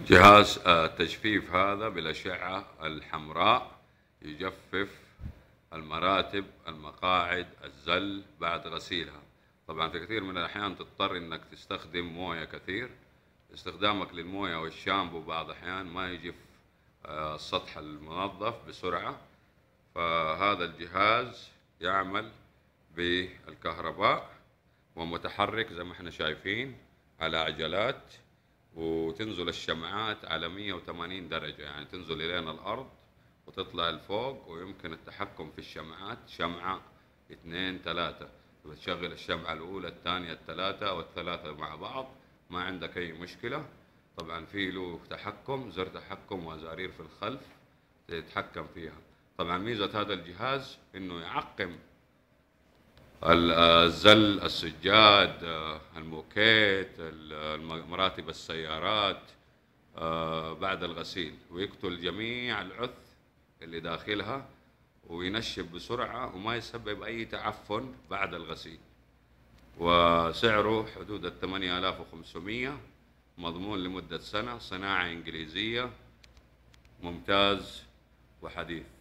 جهاز التجفيف هذا بالأشعة الحمراء يجفف المراتب، المقاعد، الزل بعد غسيلها. طبعا في كثير من الأحيان تضطر إنك تستخدم موية كثير. استخدامك للموية والشامبو بعض الأحيان ما يجف السطح المنظف بسرعة، فهذا الجهاز يعمل بالكهرباء ومتحرك زي ما احنا شايفين على عجلات، وتنزل الشمعات على 180 درجة، يعني تنزل إلين الأرض وتطلع لفوق، ويمكن التحكم في الشمعات شمعة 2 3، بتشغل الشمعة الأولى الثانية الثلاثة أو الثلاثة مع بعض ما عندك أي مشكلة. طبعا في له تحكم، زر تحكم وزرار في الخلف تتحكم فيها. طبعا ميزة هذا الجهاز إنه يعقم الزل، السجاد، الموكيت، مراتب السيارات بعد الغسيل، ويقتل جميع العث اللي داخلها، وينشف بسرعة وما يسبب أي تعفن بعد الغسيل. وسعره حدود 8500، مضمون لمدة سنة، صناعة إنجليزية، ممتاز وحديث.